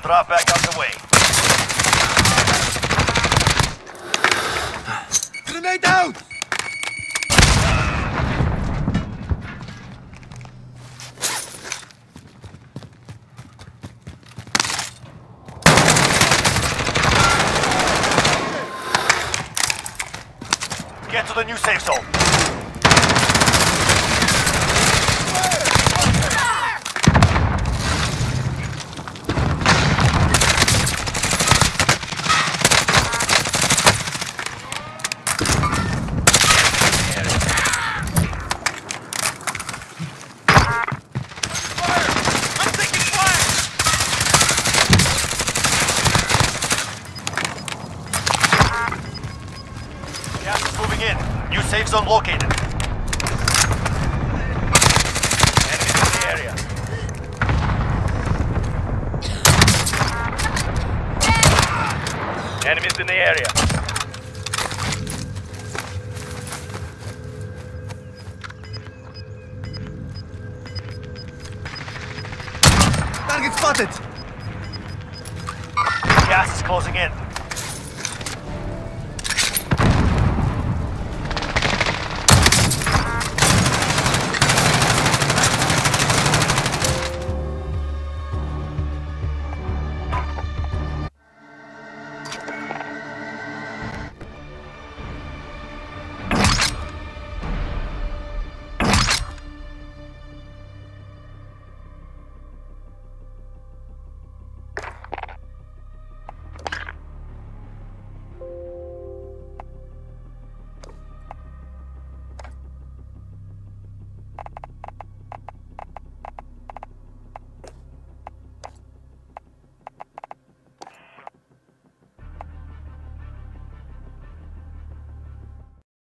drop back out the way. Grenade out! Get to the new safe zone. Safe zone located. Enemies in the area. Enemies in the area. Target spotted! Gas is closing in.